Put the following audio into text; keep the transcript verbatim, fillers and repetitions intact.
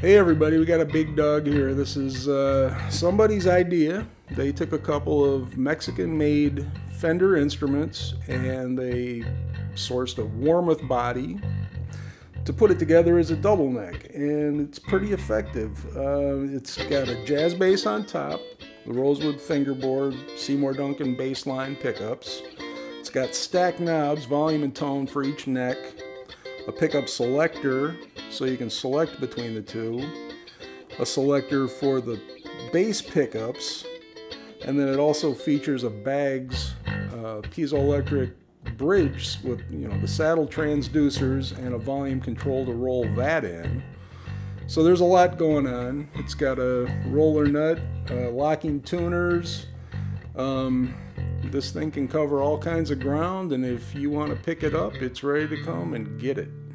Hey everybody, we got a big dog here. This is uh, somebody's idea. They took a couple of Mexican-made Fender instruments and they sourced a Warmoth body to put it together as a double neck, and it's pretty effective. Uh, it's got a jazz bass on top, the Rosewood fingerboard, Seymour Duncan bassline pickups. It's got stacked knobs, volume and tone for each neck, a pickup selector so you can select between the two, a selector for the bass pickups, and then it also features a Baggs uh, piezoelectric bridge with, you know, the saddle transducers and a volume control to roll that in. So there's a lot going on. It's got a roller nut, uh, locking tuners. Um, this thing can cover all kinds of ground, and if you want to pick it up, it's ready to come and get it.